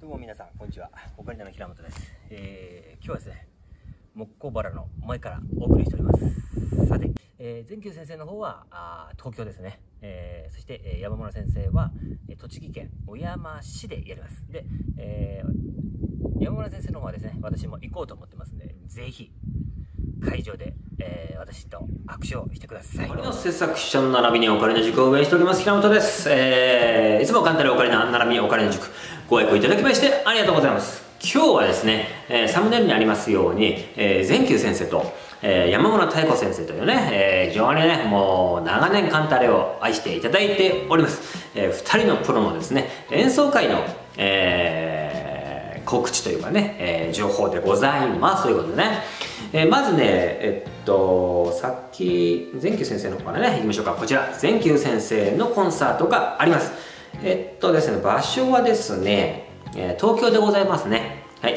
どうも皆さん、こんにちは。オカリナの平本です。今日はですね、木工原の前からお送りしております。さて、全球先生の方は東京ですね。そして、山村先生は栃木県小山市でやります。で、山村先生の方はですね、私も行こうと思ってますんで、ぜひ会場で、私と握手をしてください。の制作者の並びにオカリナ塾を運営しております平本です。いつも簡単にオカリナ並びオカリナ塾ご愛顧いただきましてありがとうございます。今日はですね、サムネイルにありますように、全球先生と、山村妙子先生というね、非常にね、もう長年カンタレを愛していただいております。2人のプロのですね、演奏会の、告知というかね、情報でございますということでね、まずね、さっき全球先生の方からね、行きましょうか。こちら、全球先生のコンサートがあります。ですね、場所はですね、東京でございますね。はい、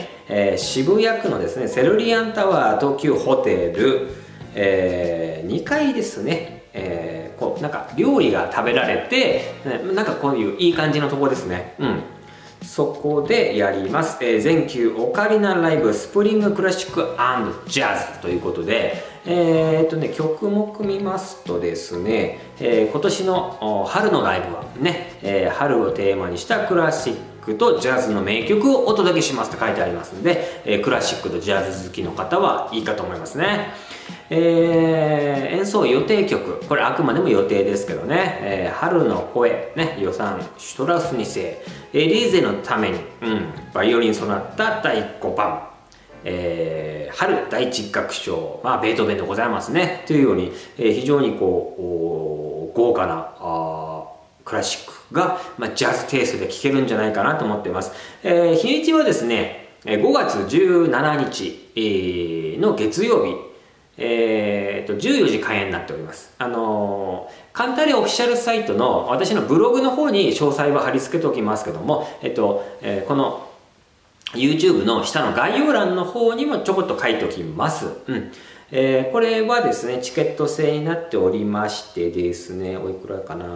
渋谷区のですね、セルリアンタワー東急ホテル、2階ですね。こうなんか料理が食べられて、なんかこういういい感じのところですね。そこでやります。全球オカリナライブスプリングクラシック&ジャズということで、曲目見ますとですね、今年の春のライブはね、春をテーマにしたクラシックとジャズの名曲をお届けしますと書いてありますので、クラシックとジャズ好きの方はいいかと思いますね。演奏予定曲、これあくまでも予定ですけどね、春の声、ね、予算シュトラウス2世、リーゼのために、バイオリンソナタ第5番、春第一楽章、ベートーベンでございますねというように、非常にこう豪華なクラシックが、ジャズテイストで聴けるんじゃないかなと思っています。日にちはですね、5月17日の月曜日、14時開演になっております。カンタレオフィシャルサイトの私のブログの方に詳細は貼り付けておきますけども、この YouTube の下の概要欄の方にもちょこっと書いておきます。これはですね、チケット制になっておりましてですね、おいくらかな。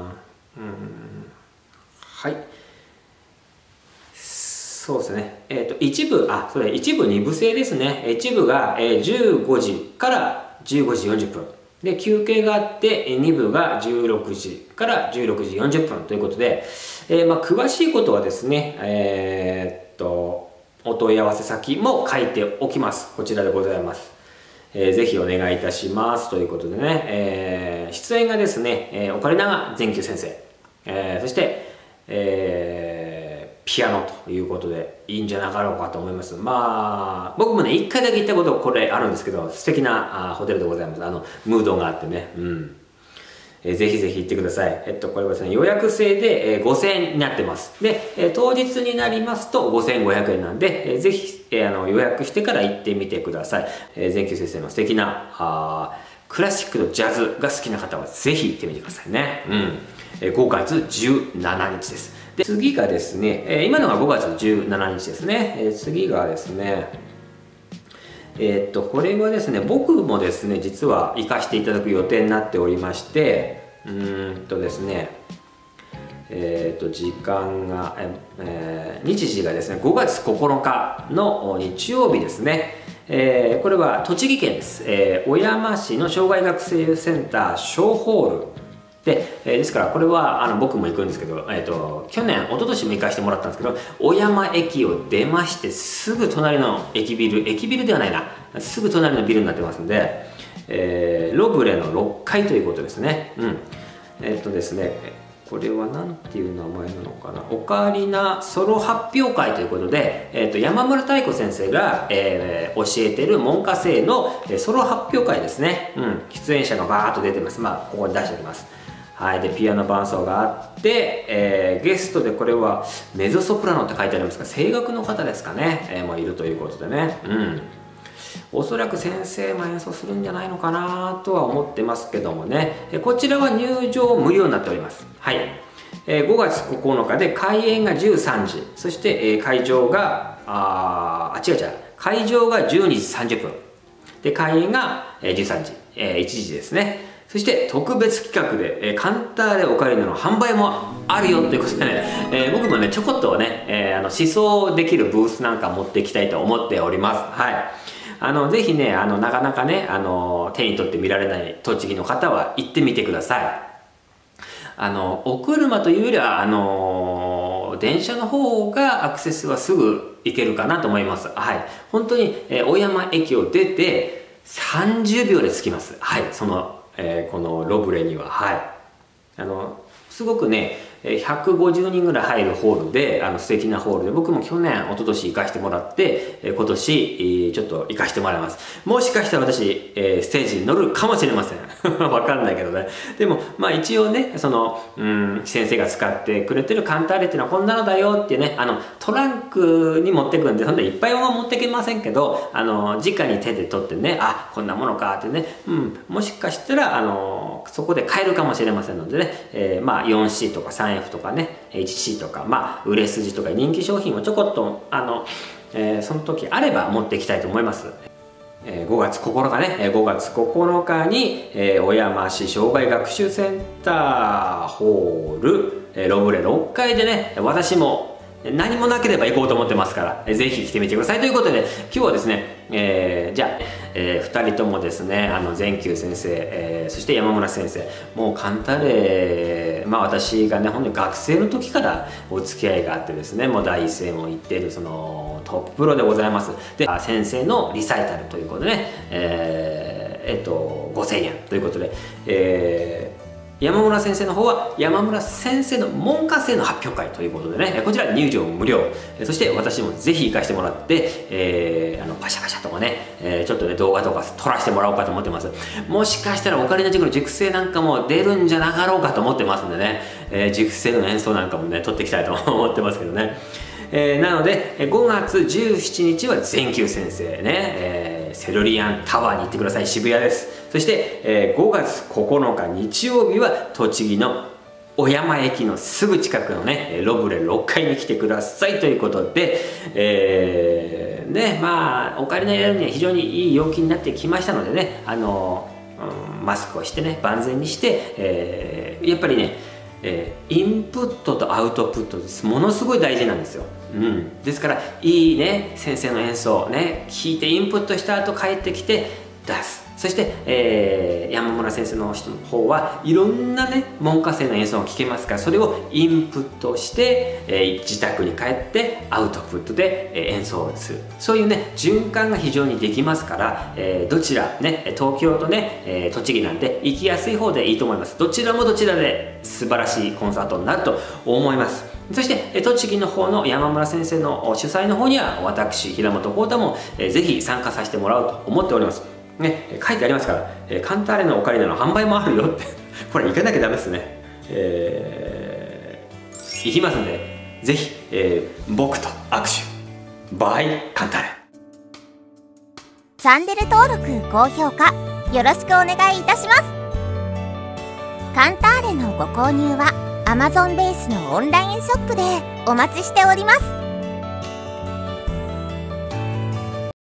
はい。そうですね。一部二部制ですね。一部が15時から15時40分。で、休憩があって、2部が16時から16時40分ということで、詳しいことはですね、お問い合わせ先も書いておきます。こちらでございます。ぜひお願いいたしますということでね、出演がですね、オカリナが全球先生、そして、ピアノということでいいんじゃなかろうかと思います。僕もね、1回だけ行ったことこれあるんですけど、素敵なホテルでございます。ムードがあってね。ぜひぜひ行ってください。これはですね、予約制で、5000円になってます。で、当日になりますと5500円なんで、ぜひ、予約してから行ってみてください。全球先生の素敵なクラシックとジャズが好きな方はぜひ行ってみてくださいね。5月17日です。で、次がですね、今のが5月17日ですね。次がですね、これはですね、僕もですね、実は行かせていただく予定になっておりまして、ですね、時間が、日時がですね、5月9日の日曜日ですね。これは栃木県です。小山市の障害学生センター小ホールで、ですからこれは僕も行くんですけど、去年一昨年も行かせてもらったんですけど、小山駅を出ましてすぐ隣の駅ビルではないな、すぐ隣のビルになってますんで、ロブレの6階ということですね。ですね、これは何ていう名前なのかな、オカリナソロ発表会ということで、山村妙子先生が、教えてる門下生のソロ発表会ですね。出演者がバーッと出てます。ここに出しておきます。はい、でピアノ伴奏があって、ゲストでこれはメゾソプラノって書いてありますが、声楽の方ですかね、もういるということでね。おそらく先生も演奏するんじゃないのかなとは思ってますけどもね、こちらは入場無料になっております。はい、5月9日で開演が13時、そして、会場が会場が12時30分で、開演が13時、1時ですね。そして特別企画で、カンターレオカリナの販売もあるよということでね、僕もねちょこっとね、思想できるブースなんか持っていきたいと思っております。はい。ぜひね、なかなかね、手に取って見られない栃木の方は行ってみてください。お車というよりは、電車の方がアクセスはすぐ行けるかなと思います。はい。本当に、小山駅を出て30秒で着きます。はい。このロブレには。はい。すごくね、150人ぐらい入るホールで、素敵なホールで、僕も去年、一昨年行かしてもらって、今年、ちょっと行かしてもらいます。もしかしたら私、ステージに乗るかもしれません。わかんないけどね。でも、まあ一応ね、先生が使ってくれてるカンターレっていうのはこんなのだよっていうね、トランクに持ってくんで、そんないっぱいは持ってきませんけど、直に手で取ってね、あ、こんなものかってね、もしかしたら、そこで買えるかもしれませんのでね、まあ 4C とか 3F とかね HC とか、まあ売れ筋とか人気商品をちょこっとその時あれば持っていきたいと思います。5月9日ね、5月9日に、小山市障害学習センターホール、ロブレ6階でね、私も何もなければ行こうと思ってますから、ぜひ来てみてくださいということで、今日はですね、じゃあ、2人ともですね、全球先生、そして山村先生、もうカンタレー、まあ私がね、本当に学生の時からお付き合いがあってですね、もう第一線を行っているそのトッププロでございます。で、先生のリサイタルということでね、5000円ということで、山村先生の方は山村先生の門下生の発表会ということでね、こちら入場無料、そして私もぜひ行かせてもらって、パシャパシャとかね、ちょっとね動画とか撮らせてもらおうかと思ってます。もしかしたらオカリナ塾の塾生なんかも出るんじゃなかろうかと思ってますんでね、塾生の演奏なんかもね撮っていきたいと思ってますけどね。なので5月17日は全球先生ね、セルリアンタワーに行ってください。渋谷です。そして、5月9日日曜日は栃木の小山駅のすぐ近くのねロブレ6階に来てくださいということで、ね、まあオカリナやるには非常にいい陽気になってきましたのでね、マスクをしてね万全にして、やっぱりねインプットとアウトプットです。ものすごい大事なんですよ。ですからいいね先生の演奏ね聞いてインプットした後帰ってきて出す。そして、山村先生の方はいろんなね門下生の演奏が聴けますから、それをインプットして、自宅に帰ってアウトプットで、演奏する。そういうね循環が非常にできますから、どちらね東京とね、栃木なんで行きやすい方でいいと思います。どちらもどちらで素晴らしいコンサートになると思います。そして栃木の方の山村先生の主催の方には私平本浩太もぜひ参加させてもらおうと思っておりますね。書いてありますから、カンターレのオカリナの販売もあるよってこれ行かなきゃダメですね。行きますんでぜひ、僕と握手バイカンターレ。 チャンネル登録高評価よろしくお願いいたします。カンターレのご購入は Amazon ベースのオンラインショップでお待ちしております。